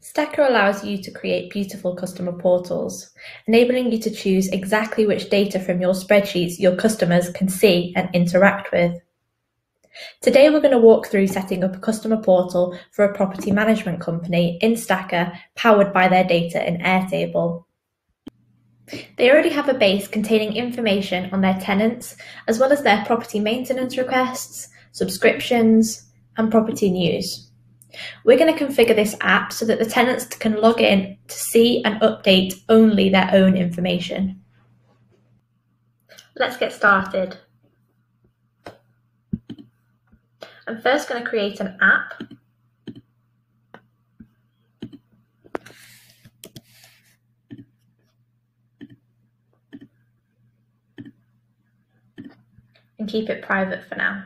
Stacker allows you to create beautiful customer portals, enabling you to choose exactly which data from your spreadsheets your customers can see and interact with. Today we're going to walk through setting up a customer portal for a property management company in Stacker powered by their data in Airtable. They already have a base containing information on their tenants, as well as their property maintenance requests, subscriptions, and property news. We're going to configure this app so that the tenants can log in to see and update only their own information. Let's get started. I'm first going to create an app. And keep it private for now.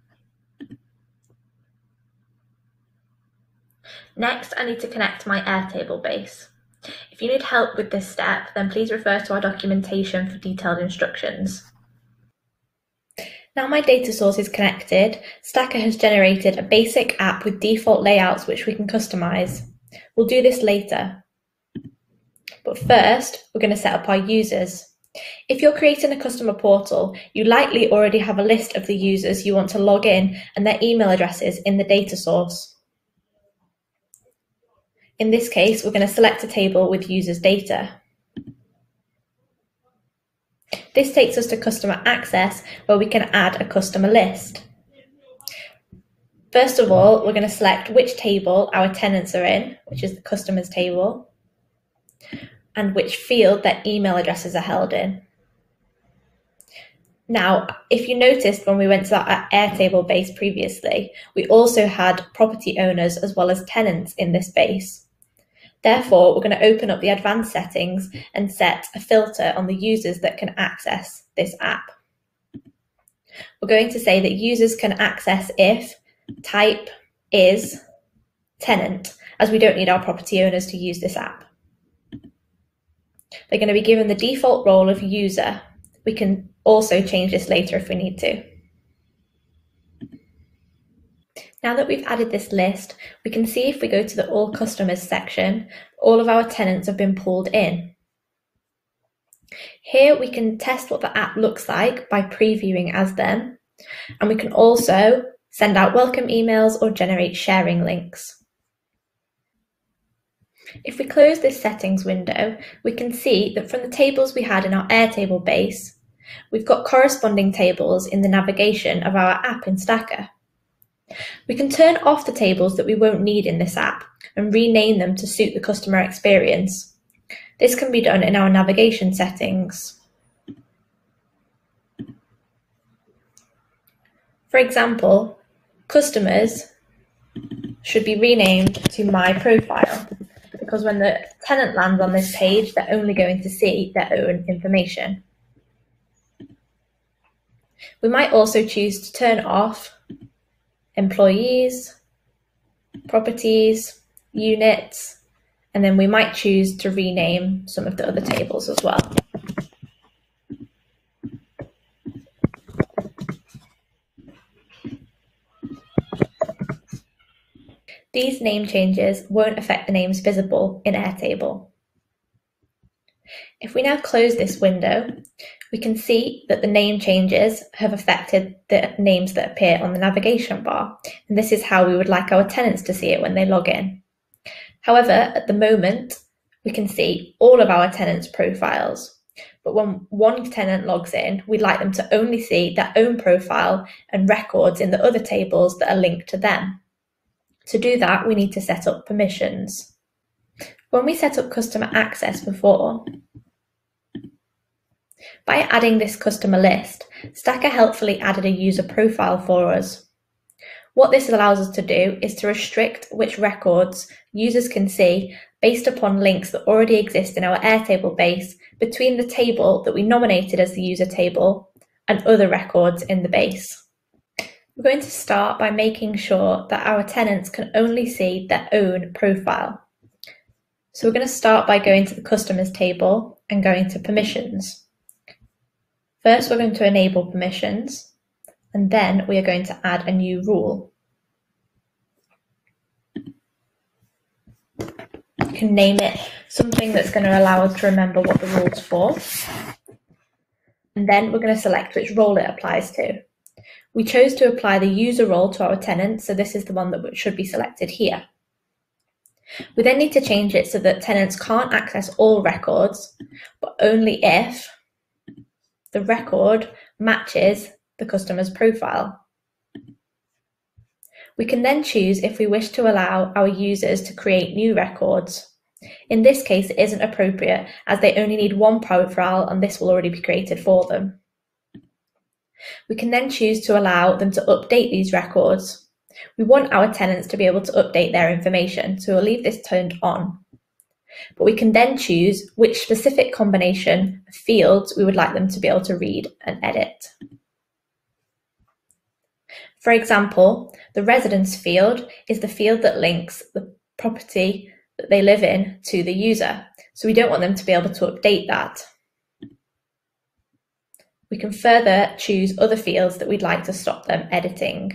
Next, I need to connect my Airtable base. If you need help with this step, then please refer to our documentation for detailed instructions. Now my data source is connected, Stacker has generated a basic app with default layouts which we can customize. We'll do this later. But first, we're going to set up our users. If you're creating a customer portal, you likely already have a list of the users you want to log in and their email addresses in the data source. In this case, we're going to select a table with users' data. This takes us to customer access, where we can add a customer list. First of all, we're going to select which table our tenants are in, which is the customers table, and which field their email addresses are held in. Now, if you noticed when we went to our Airtable base previously, we also had property owners as well as tenants in this base. Therefore, we're going to open up the advanced settings and set a filter on the users that can access this app. We're going to say that users can access if type is tenant, as we don't need our property owners to use this app. They're going to be given the default role of user. We can also change this later if we need to. Now that we've added this list, we can see if we go to the All Customers section, all of our tenants have been pulled in. Here we can test what the app looks like by previewing as them, and we can also send out welcome emails or generate sharing links. If we close this settings window, we can see that from the tables we had in our Airtable base, we've got corresponding tables in the navigation of our app in Stacker. We can turn off the tables that we won't need in this app and rename them to suit the customer experience. This can be done in our navigation settings. For example, customers should be renamed to My Profile, because when the tenant lands on this page, they're only going to see their own information. We might also choose to turn off employees, properties, units, and then we might choose to rename some of the other tables as well. These name changes won't affect the names visible in Airtable. If we now close this window, we can see that the name changes have affected the names that appear on the navigation bar, and this is how we would like our tenants to see it when they log in. However, at the moment, we can see all of our tenants' profiles, but when one tenant logs in, we'd like them to only see their own profile and records in the other tables that are linked to them. To do that, we need to set up permissions. When we set up customer access before, by adding this customer list, Stacker helpfully added a user profile for us. What this allows us to do is to restrict which records users can see based upon links that already exist in our Airtable base between the table that we nominated as the user table and other records in the base. We're going to start by making sure that our tenants can only see their own profile. So we're going to start by going to the customers table and going to permissions. First, we're going to enable permissions, and then we are going to add a new rule. can name it something that's going to allow us to remember what the rule's for. And then we're going to select which role it applies to. We chose to apply the user role to our tenant, so this is the one that should be selected here. We then need to change it so that tenants can't access all records, but only if the record matches the customer's profile. We can then choose if we wish to allow our users to create new records. In this case, it isn't appropriate as they only need one profile and this will already be created for them. We can then choose to allow them to update these records. We want our tenants to be able to update their information, so we'll leave this turned on. But we can then choose which specific combination of fields we would like them to be able to read and edit. For example, the residence field is the field that links the property that they live in to the user, so we don't want them to be able to update that. We can further choose other fields that we'd like to stop them editing.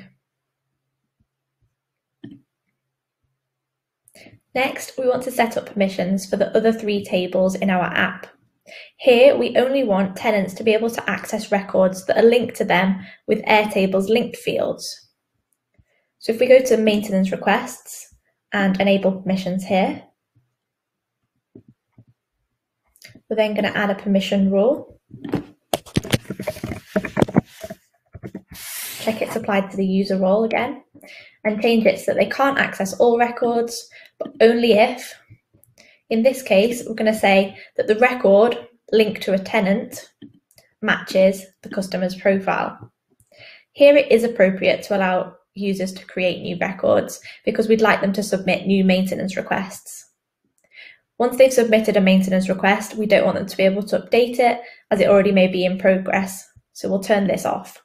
Next, we want to set up permissions for the other 3 tables in our app. Here, we only want tenants to be able to access records that are linked to them with Airtable's linked fields. So if we go to maintenance requests and enable permissions here, we're then going to add a permission rule. Check it's applied to the user role again, and change it so that they can't access all records, but only if. In this case, we're going to say that the record linked to a tenant matches the customer's profile. Here it is appropriate to allow users to create new records because we'd like them to submit new maintenance requests. Once they've submitted a maintenance request, we don't want them to be able to update it as it already may be in progress, so we'll turn this off.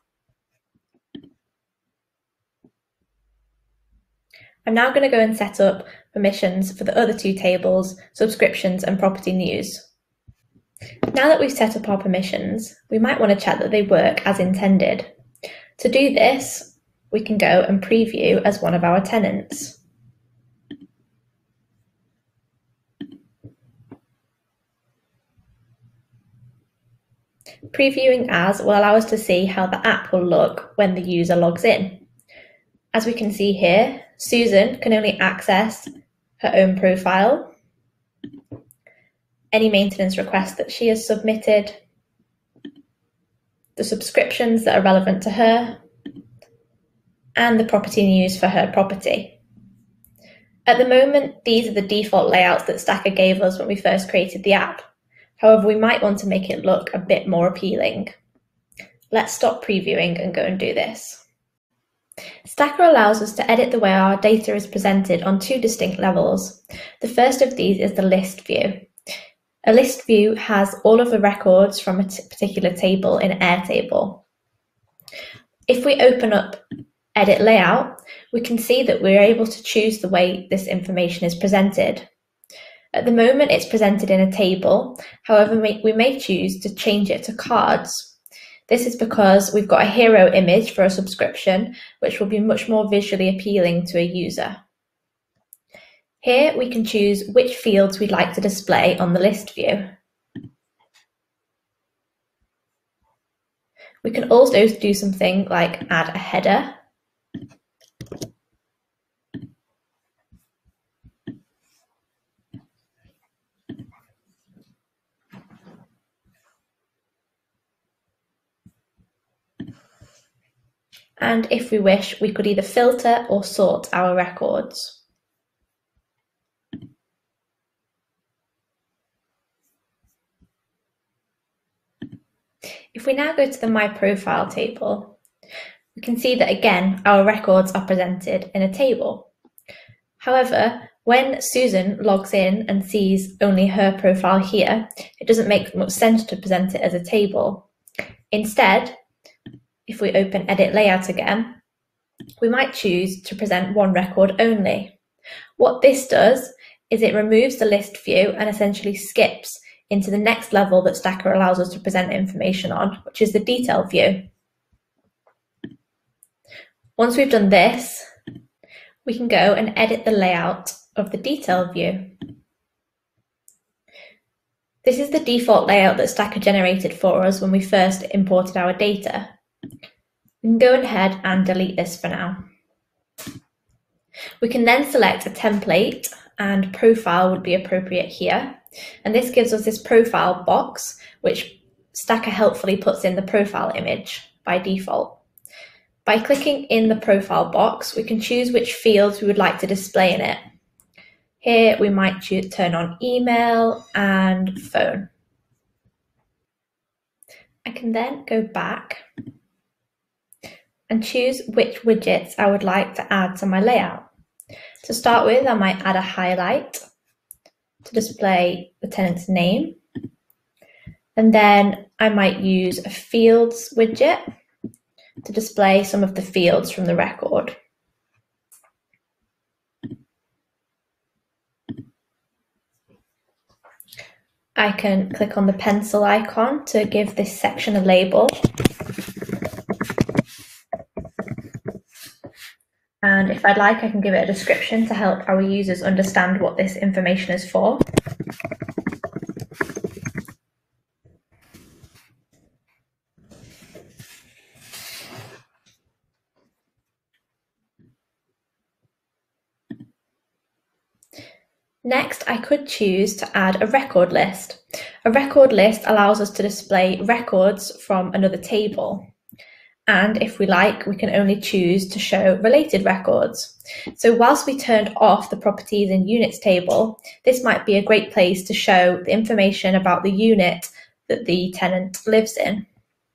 I'm now going to go and set up permissions for the other 2 tables, subscriptions and property news. Now that we've set up our permissions, we might want to check that they work as intended. To do this, we can go and preview as one of our tenants. Previewing as will allow us to see how the app will look when the user logs in. As we can see here, Susan can only access her own profile, any maintenance requests that she has submitted, the subscriptions that are relevant to her, and the property news for her property. At the moment, these are the default layouts that Stacker gave us when we first created the app. However, we might want to make it look a bit more appealing. Let's stop previewing and go and do this. Stacker allows us to edit the way our data is presented on 2 distinct levels. The first of these is the list view. A list view has all of the records from a particular table in Airtable. If we open up Edit Layout, we can see that we're able to choose the way this information is presented. At the moment, it's presented in a table. However, we may choose to change it to cards. This is because we've got a hero image for a subscription, which will be much more visually appealing to a user. Here we can choose which fields we'd like to display on the list view. We can also do something like add a header. And if we wish, we could either filter or sort our records. If we now go to the My Profile table, we can see that again, our records are presented in a table. However, when Susan logs in and sees only her profile here, it doesn't make much sense to present it as a table. Instead, if we open Edit Layout again, we might choose to present one record only. What this does is it removes the list view and essentially skips into the next level that Stacker allows us to present information on, which is the detail view. Once we've done this, we can go and edit the layout of the detail view. This is the default layout that Stacker generated for us when we first imported our data. We can go ahead and delete this for now. We can then select a template, and profile would be appropriate here. And this gives us this profile box, which Stacker helpfully puts in the profile image by default. By clicking in the profile box, we can choose which fields we would like to display in it. Here we might turn on email and phone. I can then go back and choose which widgets I would like to add to my layout. To start with, I might add a highlight to display the tenant's name. And then I might use a fields widget to display some of the fields from the record. I can click on the pencil icon to give this section a label. And if I'd like, I can give it a description to help our users understand what this information is for. Next, I could choose to add a record list. A record list allows us to display records from another table. And if we like, we can only choose to show related records. So whilst we turned off the properties and units table, this might be a great place to show the information about the unit that the tenant lives in.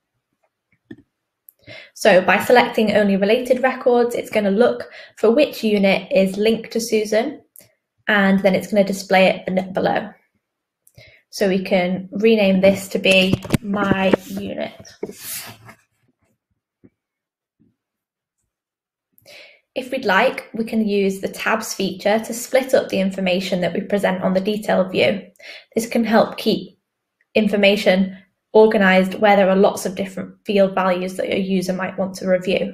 So by selecting only related records, it's going to look for which unit is linked to Susan, and then it's going to display it below. So we can rename this to be my unit. If we'd like, we can use the tabs feature to split up the information that we present on the detailed view. This can help keep information organized where there are lots of different field values that your user might want to review.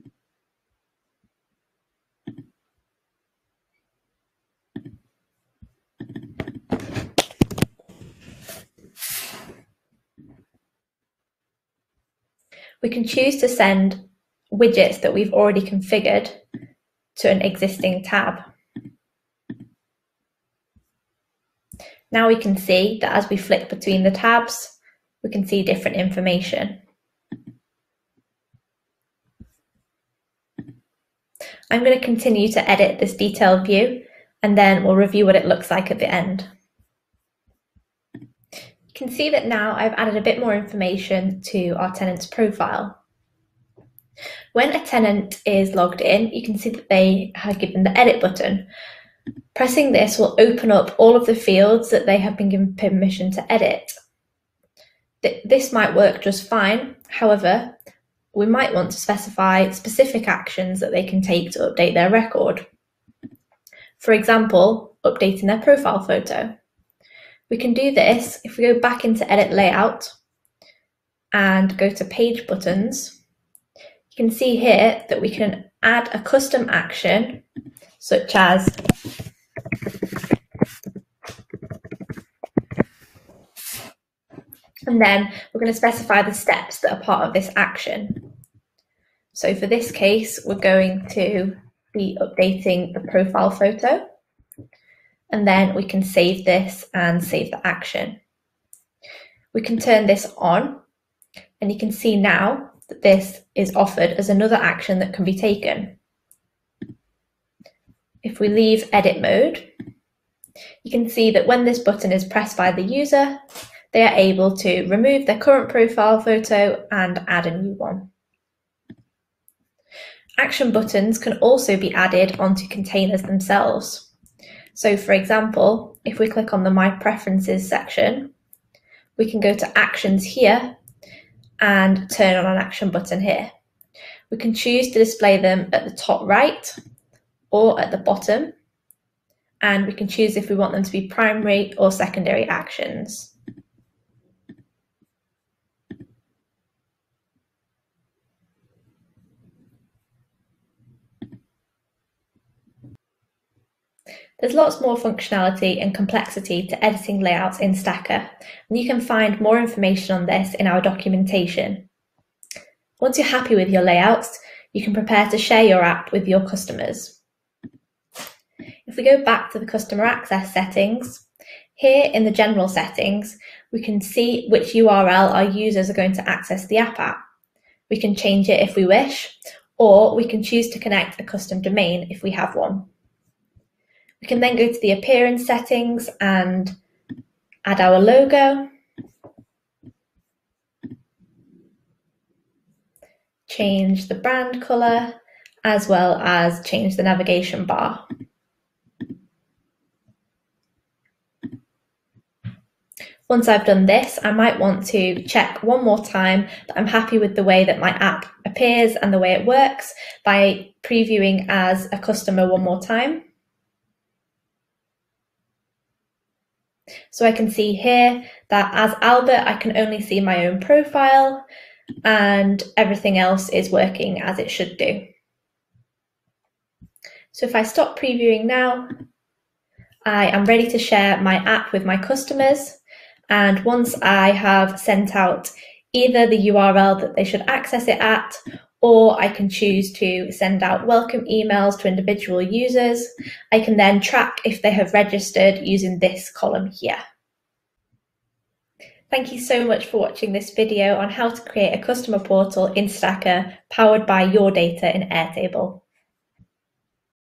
We can choose to send widgets that we've already configured to an existing tab. Now we can see that as we flick between the tabs, we can see different information. I'm going to continue to edit this detailed view, and then we'll review what it looks like at the end. You can see that now I've added a bit more information to our tenant's profile. When a tenant is logged in, you can see that they are given the edit button. Pressing this will open up all of the fields that they have been given permission to edit. This might work just fine. However, we might want to specify specific actions that they can take to update their record. For example, updating their profile photo. We can do this if we go back into Edit Layout and go to Page Buttons. You can see here that we can add a custom action, such as and then we're going to specify the steps that are part of this action. So for this case, we're going to be updating the profile photo, and then we can save this and save the action. We can turn this on, and you can see now that this is offered as another action that can be taken. If we leave edit mode, you can see that when this button is pressed by the user, they are able to remove their current profile photo and add a new one. Action buttons can also be added onto containers themselves. So for example, if we click on the My Preferences section, we can go to Actions here and turn on an action button here. We can choose to display them at the top right or at the bottom, and we can choose if we want them to be primary or secondary actions. There's lots more functionality and complexity to editing layouts in Stacker, and you can find more information on this in our documentation. Once you're happy with your layouts, you can prepare to share your app with your customers. If we go back to the customer access settings, here in the general settings, we can see which URL our users are going to access the app at. We can change it if we wish, or we can choose to connect a custom domain if we have one. We can then go to the appearance settings and add our logo, change the brand color, as well as change the navigation bar. Once I've done this, I might want to check one more time that I'm happy with the way that my app appears and the way it works by previewing as a customer one more time. So I can see here that as Albert, I can only see my own profile and everything else is working as it should do. So if I stop previewing now, I am ready to share my app with my customers. And once I have sent out either the URL that they should access it at, or I can choose to send out welcome emails to individual users, I can then track if they have registered using this column here. Thank you so much for watching this video on how to create a customer portal in Stacker powered by your data in Airtable.